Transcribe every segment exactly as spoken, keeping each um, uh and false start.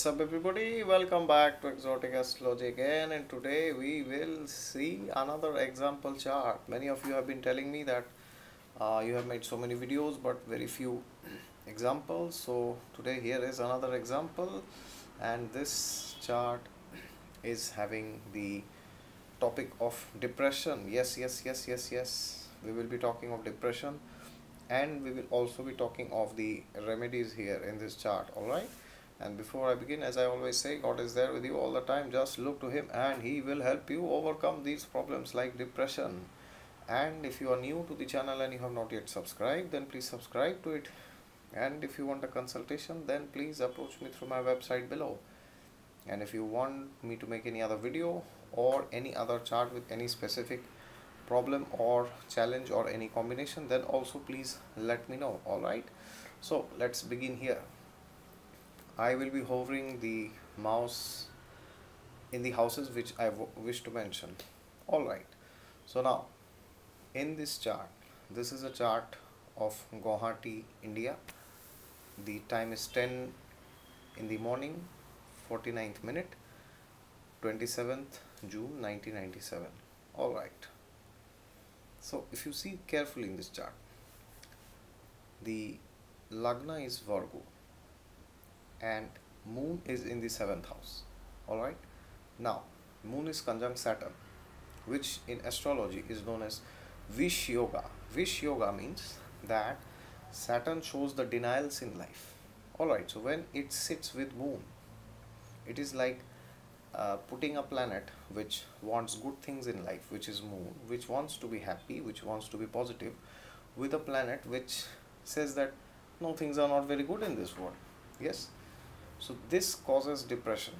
What's up everybody, welcome back to Exotic Astrology again, and today we will see another example chart. Many of you have been telling me that uh, you have made so many videos but very few examples. So today here is another example, and this chart is having the topic of depression. Yes, yes, yes, yes, yes. We will be talking of depression, and we will also be talking of the remedies here in this chart. Alright. And before I begin, as I always say, God is there with you all the time. Just look to Him and He will help you overcome these problems like depression. And if you are new to the channel and you have not yet subscribed, then please subscribe to it. And if you want a consultation, then please approach me through my website below. And if you want me to make any other video or any other chart with any specific problem or challenge or any combination, then also please let me know. Alright, so let's begin here. I will be hovering the mouse in the houses which I wish to mention. Alright, so now in this chart, this is a chart of Guwahati, India. The time is ten in the morning, forty-ninth minute, twenty-seventh June nineteen ninety-seven. Alright, so if you see carefully in this chart, the Lagna is Virgo and Moon is in the seventh house. Alright, now Moon is conjunct Saturn, which in astrology is known as Vish Yoga. Vish Yoga means that Saturn shows the denials in life. Alright, so when it sits with Moon, it is like uh, putting a planet which wants good things in life, which is Moon, which wants to be happy, which wants to be positive, with a planet which says that no, things are not very good in this world. Yes, so this causes depression.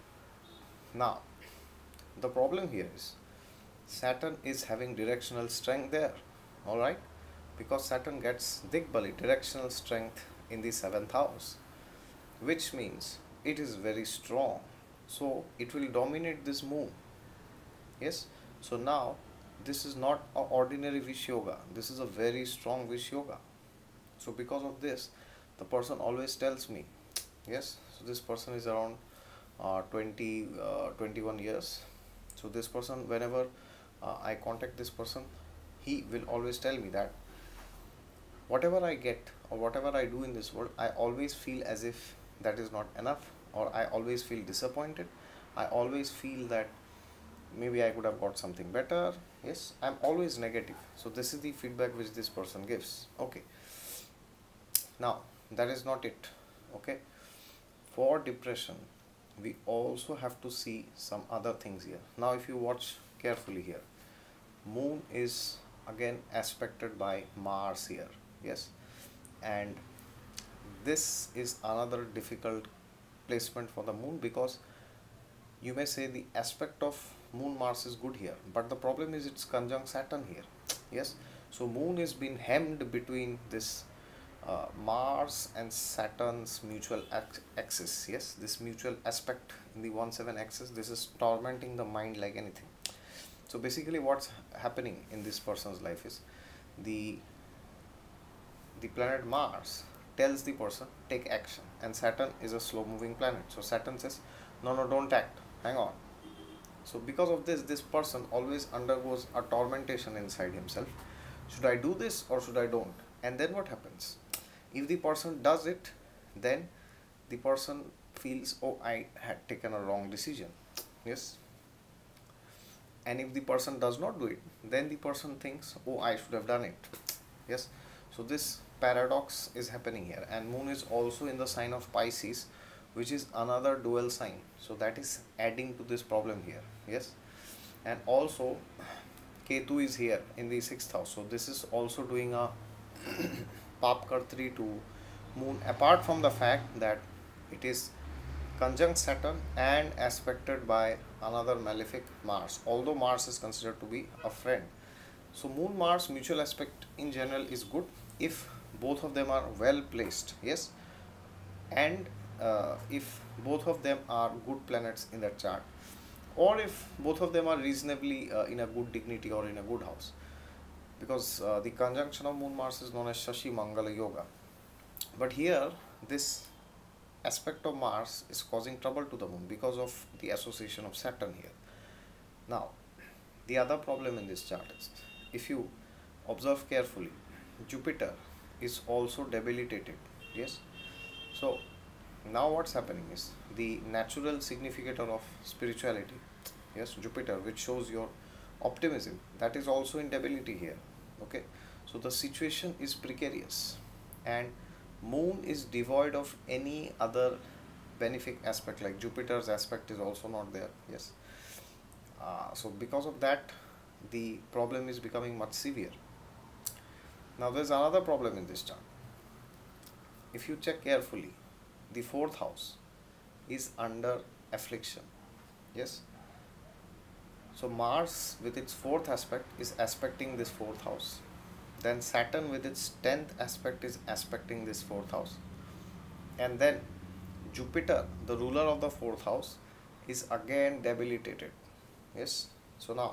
Now the problem here is Saturn is having directional strength there. Alright, because Saturn gets Digbali, directional strength, in the seventh house, which means it is very strong, so it will dominate this Moon. Yes, so now this is not an ordinary Vish Yoga, this is a very strong Vish Yoga. So because of this, the person always tells me, yes, so this person is around uh, twenty, uh, twenty-one years. So this person, whenever uh, I contact this person, he will always tell me that whatever I get or whatever I do in this world, I always feel as if that is not enough, or I always feel disappointed. I always feel that maybe I could have got something better. Yes, I'm always negative. So this is the feedback which this person gives. Okay, now that is not it. Okay, for depression we also have to see some other things here. Now if you watch carefully here, Moon is again aspected by Mars here. Yes, and this is another difficult placement for the Moon, because you may say the aspect of Moon Mars is good here, but the problem is it's conjunct Saturn here. Yes, so Moon is being hemmed between this uh, Mars and Saturn's mutual axis. Yes, this mutual aspect in the one seven axis, this is tormenting the mind like anything. So basically what's happening in this person's life is the the planet Mars tells the person take action, and Saturn is a slow moving planet. So Saturn says no, no, don't act, hang on. So because of this, this person always undergoes a tormentation inside himself. Should I do this or should I don't? And then what happens? If the person does it, then the person feels, oh, I had taken a wrong decision. Yes, and if the person does not do it, then the person thinks, oh, I should have done it. Yes, so this paradox is happening here, and Moon is also in the sign of Pisces, which is another dual sign, so that is adding to this problem here. Yes, and also Ketu is here in the sixth house, so this is also doing a Papkartri to Moon, apart from the fact that it is conjunct Saturn and aspected by another malefic Mars, although Mars is considered to be a friend. So Moon Mars mutual aspect in general is good if both of them are well placed. Yes, and uh, if both of them are good planets in that chart, or if both of them are reasonably uh, in a good dignity or in a good house, because uh, the conjunction of Moon Mars is known as Shashi Mangala Yoga. But here this aspect of Mars is causing trouble to the moon because of the association of Saturn here. Now, the other problem in this chart is, if you observe carefully, Jupiter is also debilitated. Yes. So now what's happening is the natural significator of spirituality, yes, Jupiter, which shows your optimism, that is also in debility here. Okay. So the situation is precarious, and moon is devoid of any other benefic aspect, like Jupiter's aspect is also not there. Yes. Uh, so because of that, the problem is becoming much severe. Now there's another problem in this chart. If you check carefully, the fourth house is under affliction. Yes. So Mars with its fourth aspect is aspecting this fourth house. Then Saturn with its tenth aspect is aspecting this fourth house. And then Jupiter, the ruler of the fourth house, is again debilitated. Yes. So now,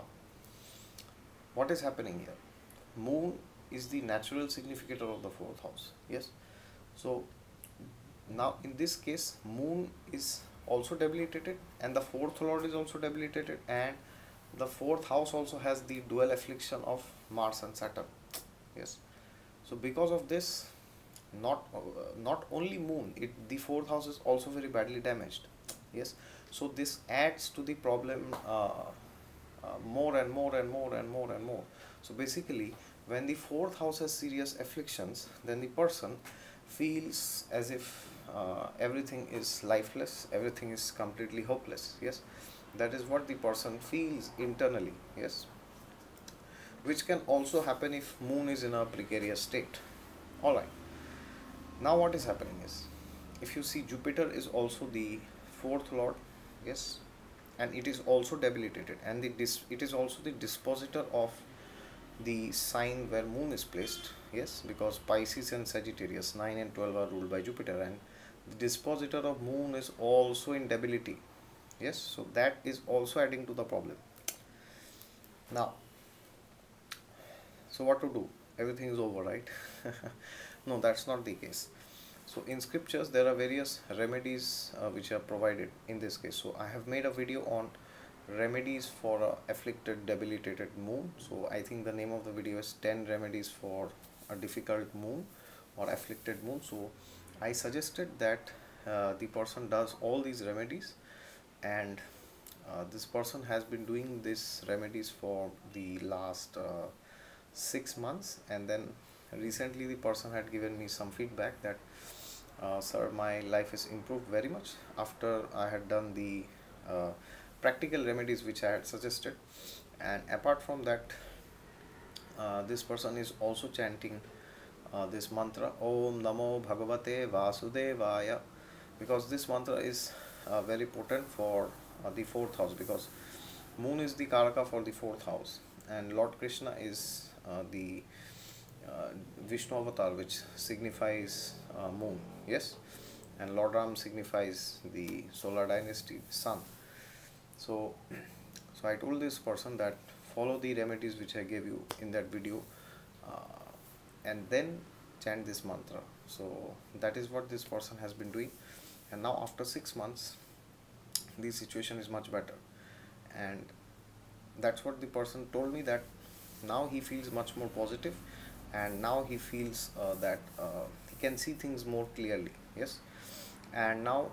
what is happening here? Moon is the natural significator of the fourth house. Yes. So now in this case, moon is also debilitated, and the fourth lord is also debilitated, and the fourth house also has the dual affliction of Mars and Saturn. Yes. So because of this, not uh, not only moon, it the fourth house is also very badly damaged. Yes. So this adds to the problem uh, uh, more and more and more and more and more. So basically, when the fourth house has serious afflictions, then the person feels as if uh, everything is lifeless, everything is completely hopeless. Yes. That is what the person feels internally. Yes. Which can also happen if moon is in a precarious state. Alright. Now what is happening is, if you see, Jupiter is also the fourth lord. Yes. And it is also debilitated, and the dis it is also the dispositor of the sign where moon is placed. Yes, because Pisces and Sagittarius nine and twelve are ruled by Jupiter, and the dispositor of moon is also in debility. Yes, so that is also adding to the problem. Now, so what to do? Everything is over, right? No, that's not the case. So in scriptures there are various remedies uh, which are provided in this case. So I have made a video on remedies for a afflicted, debilitated moon. So I think the name of the video is ten remedies for a difficult moon or afflicted moon. So I suggested that uh, the person does all these remedies, and uh, this person has been doing these remedies for the last uh, six months, and then recently the person had given me some feedback that uh, sir, my life is improved very much after I had done the uh, practical remedies which I had suggested. And apart from that, uh, this person is also chanting uh, this mantra, Om Namo Bhagavate Vasudevaya, because this mantra is uh, very potent for uh, the fourth house, because moon is the karaka for the fourth house, and Lord Krishna is uh, the uh, Vishnu avatar, which signifies uh, moon. Yes. And Lord Ram signifies the solar dynasty, sun. So so I told this person that follow the remedies which I gave you in that video, uh, and then chant this mantra. So that is what this person has been doing, and now after six months the situation is much better, and that's what the person told me, that now he feels much more positive, and now he feels uh, that uh, he can see things more clearly. Yes. And now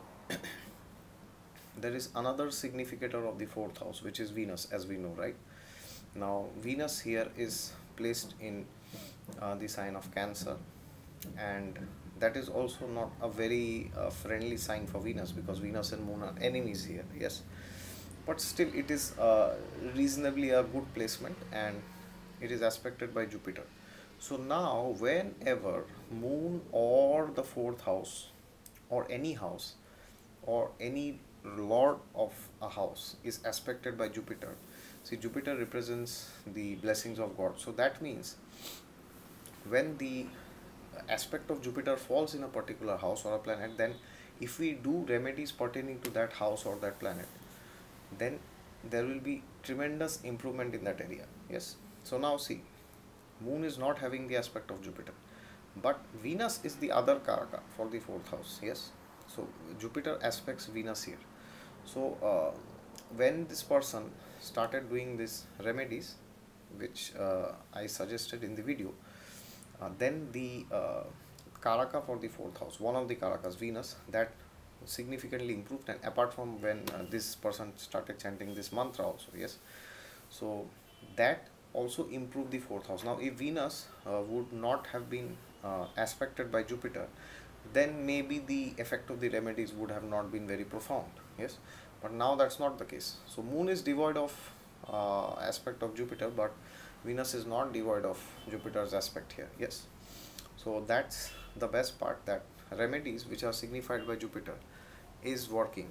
there is another significator of the fourth house, which is Venus, as we know, right? Now Venus here is placed in uh, the sign of Cancer, and that is also not a very uh, friendly sign for Venus, because Venus and Moon are enemies here. Yes. But still it is uh, reasonably a good placement, and it is aspected by Jupiter. So now whenever moon or the fourth house or any house or any lord of a house is aspected by Jupiter, see, Jupiter represents the blessings of God. So that means when the aspect of Jupiter falls in a particular house or a planet, then if we do remedies pertaining to that house or that planet, then there will be tremendous improvement in that area. Yes. So now see, moon is not having the aspect of Jupiter, but Venus is the other karaka for the fourth house. Yes. So Jupiter aspects Venus here. So uh, when this person started doing this remedies, which uh, I suggested in the video, uh, then the uh, Karaka for the fourth house, one of the Karakas, Venus, that significantly improved. And apart from when uh, this person started chanting this mantra also, yes, so that also improved the fourth house. Now if Venus uh, would not have been uh, aspected by Jupiter, then maybe the effect of the remedies would have not been very profound, yes, but now that's not the case. So moon is devoid of uh, aspect of Jupiter, but Venus is not devoid of Jupiter's aspect here, yes. So that's the best part, that remedies which are signified by Jupiter is working.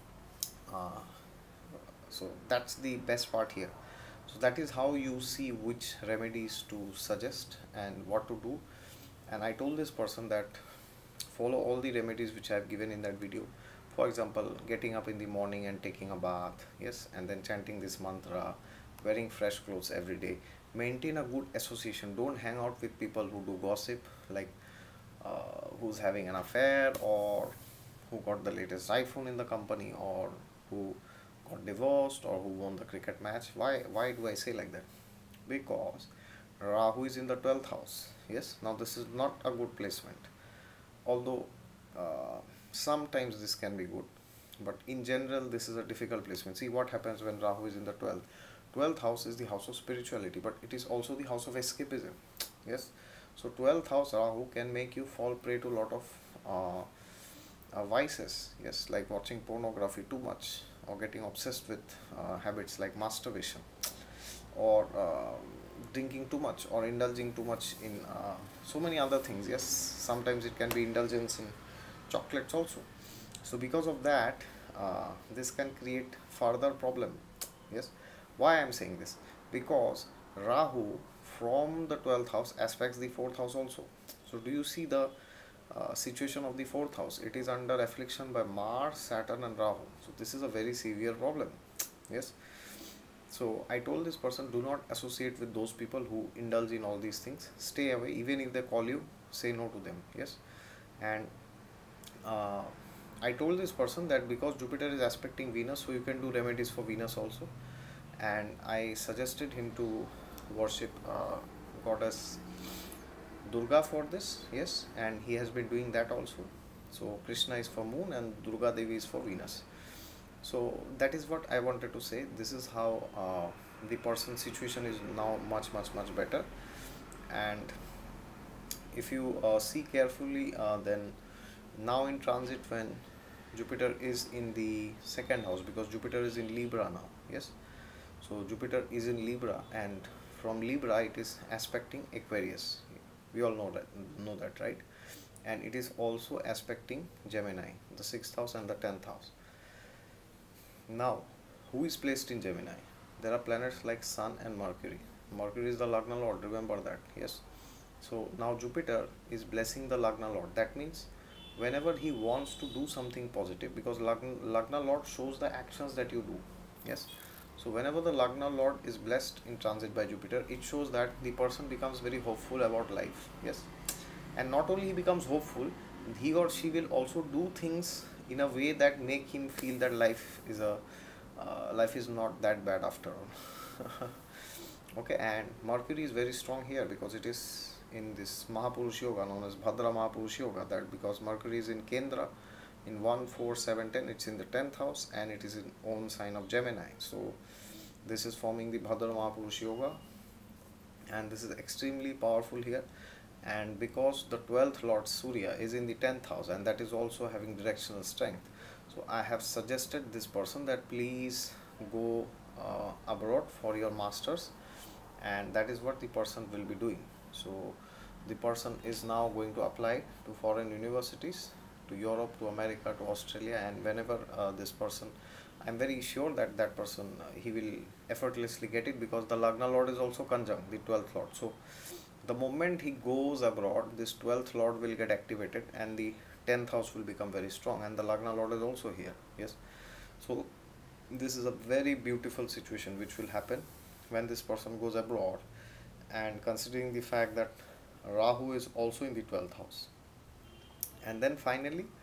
uh, so that's the best part here. So that is how you see which remedies to suggest and what to do. And I told this person that follow all the remedies which I have given in that video. For example, getting up in the morning and taking a bath, yes, and then chanting this mantra, wearing fresh clothes every day, maintain a good association. Don't hang out with people who do gossip, like uh, who's having an affair, or who got the latest iPhone in the company, or who got divorced, or who won the cricket match. Why why do I say like that? Because Rahu is in the twelfth house. Yes, now this is not a good placement, although uh, sometimes this can be good, but in general this is a difficult placement. See what happens when Rahu is in the twelfth. twelfth house is the house of spirituality, but it is also the house of escapism, yes. So twelfth house Rahu can make you fall prey to a lot of uh, uh, vices, yes, like watching pornography too much, or getting obsessed with uh, habits like masturbation, or uh, drinking too much, or indulging too much in uh, so many other things, yes. Sometimes it can be indulgence in chocolates also. So because of that, uh, this can create further problem, yes. Why I am saying this? Because Rahu from the twelfth house aspects the fourth house also. So do you see the uh, situation of the fourth house? It is under affliction by Mars, Saturn and Rahu. So this is a very severe problem, yes. So I told this person, do not associate with those people who indulge in all these things. Stay away. Even if they call you, say no to them, yes. And uh, I told this person that because Jupiter is aspecting Venus, so you can do remedies for Venus also. And I suggested him to worship uh, goddess Durga for this, yes, and he has been doing that also. So Krishna is for moon and Durga Devi is for Venus. So that is what I wanted to say. This is how uh, the person's situation is now much much much better. And if you uh, see carefully, uh, then now in transit, when Jupiter is in the second house, because Jupiter is in Libra now, yes. So Jupiter is in Libra, and from Libra it is aspecting Aquarius. We all know that, know that, right? And it is also aspecting Gemini, the sixth house and the tenth house. Now, who is placed in Gemini? There are planets like Sun and Mercury. Mercury is the Lagna Lord, remember that, yes. So now Jupiter is blessing the Lagna Lord. That means whenever he wants to do something positive, because Lagna, Lagna Lord shows the actions that you do, yes. So whenever the Lagna Lord is blessed in transit by Jupiter, it shows that the person becomes very hopeful about life, yes. And not only he becomes hopeful, he or she will also do things in a way that make him feel that life is a uh, life is not that bad after all. Okay, and Mercury is very strong here because it is in this Mahapurush Yoga known as Bhadra Mahapurush Yoga. That because Mercury is in Kendra in one, four, seven, ten, it's in the tenth house and it is in own sign of Gemini. So this is forming the Bhadra Mahapurush Yoga, and this is extremely powerful here. And because the twelfth Lord Surya is in the tenth house, and that is also having directional strength, so I have suggested this person that please go uh, abroad for your masters, and that is what the person will be doing. So the person is now going to apply to foreign universities, to Europe, to America, to Australia, and whenever uh, this person, I'm very sure that that person uh, he will effortlessly get it, because the Lagna Lord is also conjunct the twelfth Lord. So the moment he goes abroad, this twelfth Lord will get activated and the tenth house will become very strong, and the Lagna Lord is also here, yes. So this is a very beautiful situation which will happen when this person goes abroad, and considering the fact that Rahu is also in the twelfth house. And then finally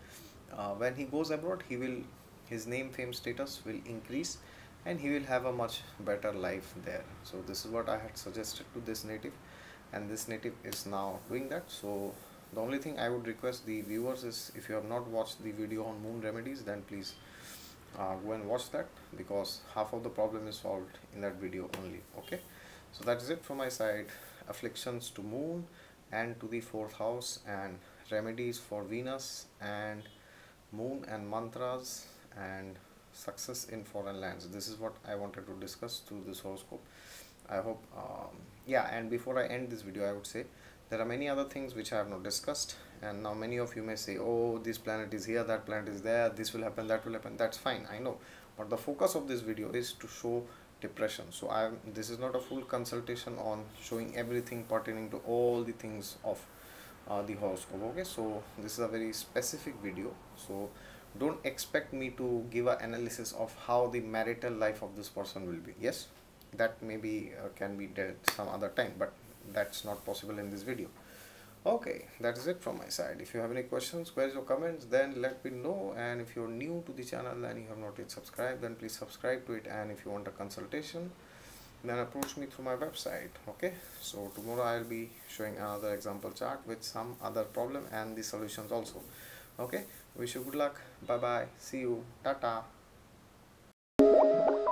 Uh, when he goes abroad, he will his name, fame, status will increase, and he will have a much better life there. So this is what I had suggested to this native, and this native is now doing that. So the only thing I would request the viewers is, if you have not watched the video on moon remedies, then please uh, go and watch that, because half of the problem is solved in that video only. Okay, so that is it from my side. Afflictions to moon and to the fourth house, and remedies for Venus and moon, and mantras, and success in foreign lands. This is what I wanted to discuss through this horoscope. I hope um, yeah, and before I end this video, I would say there are many other things which I have not discussed, and now many of you may say, oh, this planet is here, that planet is there, this will happen, that will happen. That's fine, I know, but the focus of this video is to show depression. So I am this is not a full consultation on showing everything pertaining to all the things of uh, the horoscope. Okay, so this is a very specific video, so don't expect me to give an analysis of how the marital life of this person will be. Yes, that maybe uh, can be dealt some other time, but that's not possible in this video. Okay, that is it from my side. If you have any questions, queries or comments, then let me know. And if you're new to the channel and you have not yet subscribed, then please subscribe to it. And if you want a consultation, then approach me through my website. Okay, so tomorrow I'll be showing another example chart with some other problem and the solutions also. Okay, wish you good luck. Bye bye, see you, tata.